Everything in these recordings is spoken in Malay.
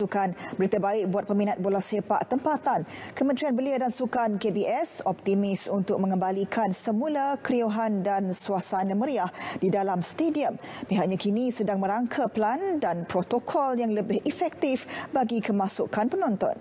Sukan. Berita baik buat peminat bola sepak tempatan. Kementerian Belia dan Sukan KBS optimis untuk mengembalikan semula keriuhan dan suasana meriah di dalam stadium. Pihaknya kini sedang merangka plan dan protokol yang lebih efektif bagi kemasukan penonton.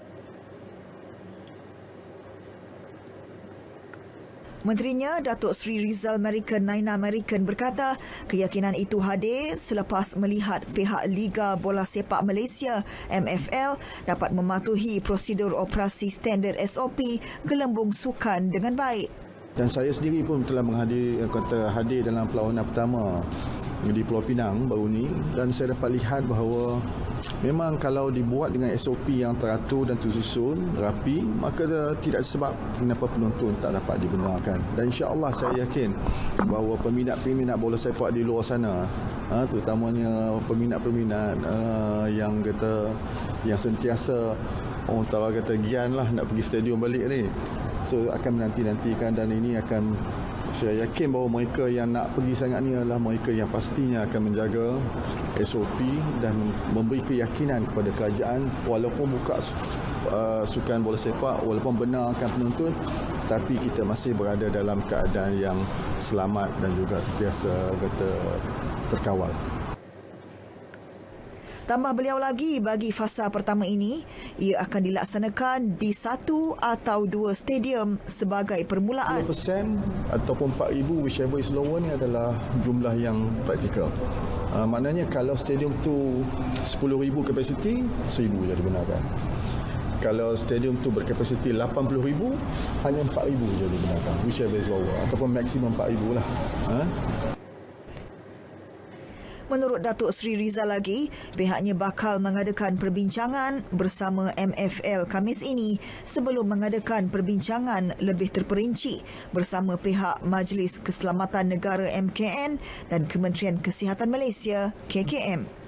Menterinya, Datuk Seri Rizal Merican Naina Merican berkata keyakinan itu hadir selepas melihat pihak Liga Bola Sepak Malaysia MFL dapat mematuhi prosedur operasi standard SOP gelembung sukan dengan baik. Dan saya sendiri pun telah hadir dalam perlawanan pertama di Pulau Pinang baru ni, dan saya dapat lihat bahawa memang kalau dibuat dengan SOP yang teratur dan tersusun rapi, maka tidak sebab kenapa penonton tak dapat dibenarkan. Dan insya-Allah saya yakin bahawa peminat-peminat bola sepak di luar sana, terutamanya peminat-peminat yang sentiasa gian lah nak pergi stadium balik ni, so akan menanti-nantikan, dan ini akan, saya yakin bahawa mereka yang nak pergi sangat ni adalah mereka yang pastinya akan menjaga SOP dan memberi keyakinan kepada kerajaan walaupun buka sukan bola sepak, walaupun benarkan penonton, tapi kita masih berada dalam keadaan yang selamat dan juga sentiasa terkawal. Tambah beliau lagi, bagi fasa pertama ini, ia akan dilaksanakan di 1 atau 2 stadium sebagai permulaan. 10% ataupun 4,000, whichever is lower, ni adalah jumlah yang praktikal. Maknanya kalau stadium tu 10,000 kapasiti, 1,000 je dibenarkan. Kalau stadium tu berkapasiti 80,000, hanya 4,000 je dibenarkan, whichever is lower, ataupun maksimum 4,000 lah. Menurut Datuk Seri Rizal lagi, pihaknya bakal mengadakan perbincangan bersama MFL Khamis ini sebelum mengadakan perbincangan lebih terperinci bersama pihak Majlis Keselamatan Negara MKN dan Kementerian Kesihatan Malaysia KKM.